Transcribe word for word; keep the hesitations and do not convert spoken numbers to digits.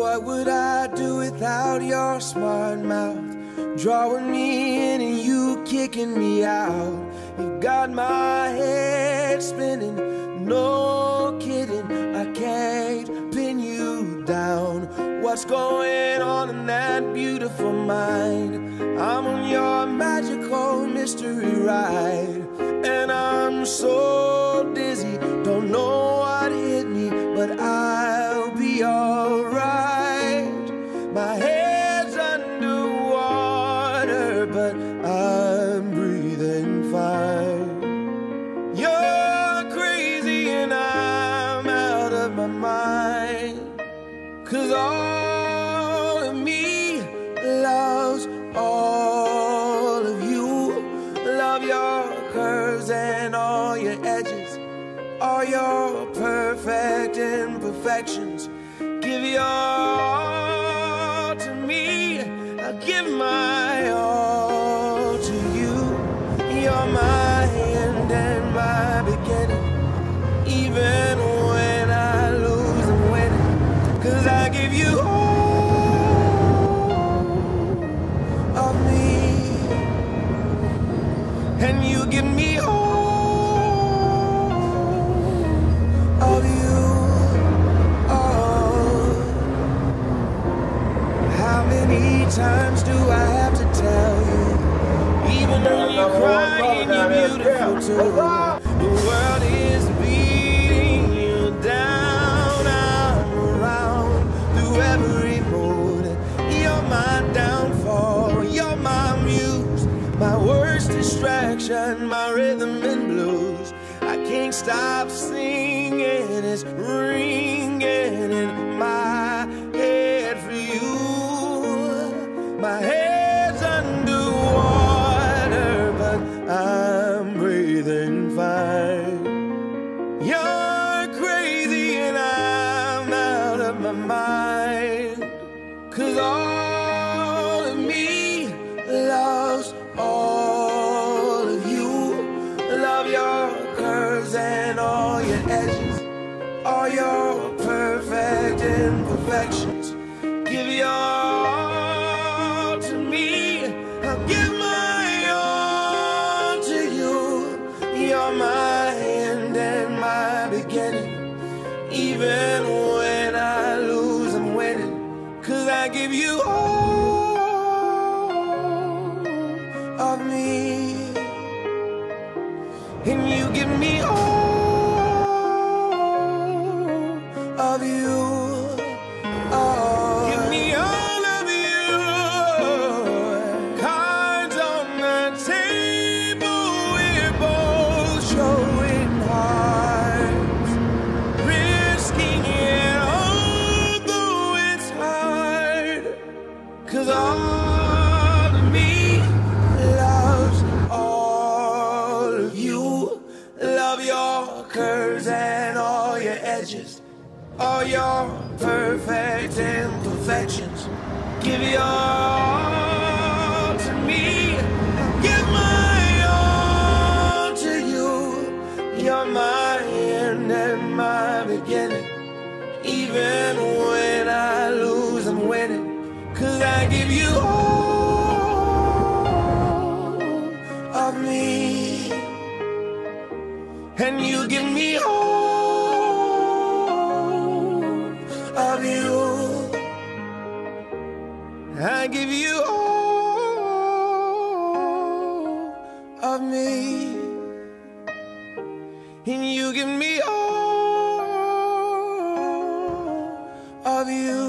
What would I do without your smart mouth? Drawing me in and you kicking me out. You got my head spinning, no kidding. I can't pin you down. What's going on in that beautiful mind? I'm on your magical mystery ride, and I'm so dizzy, don't know what hit me, but I'll be alright. My head's underwater, but I'm breathing fine. You're crazy and I'm out of my mind, 'cause all of me loves all of you. Love your curves and all your edges, all your perfect imperfections. Give your all to me, I'll give my all to you. You're my end and my beginning. Even when I lose, I'm winning, 'cause I give you all of me, and you give me all of you. Oh, how many times do I have to tell you? Even when you're crying, you're beautiful too. The world is beating you down. I'm around through every mood. You're my downfall, you're my muse, my worst distraction, my rhythm and blues. I can't stop singing, it's ringing in my head for you. My head's underwater, but I'm breathing fine. You're crazy and I'm out of my mind, 'cause all of me loves all of you. Love your curves and all your edges, all your perfect imperfections. Give your all to me, I'll give my all to you. You're my end and my beginning. Even when I lose, I'm winning, 'cause I give you all of me, and you give me all of you. Oh, give me all of you. Cards on the table, we're both showing hearts, risking it although it's hard, 'cause all of me loves all of you. Love your curves and all your edges, all your perfect imperfections. Give your all to me, give my all to you. You're my end and my beginning. Even when I lose, I'm winning, 'cause I give you all of me, and you give me all of you. I give you all of me, and you give me all of you.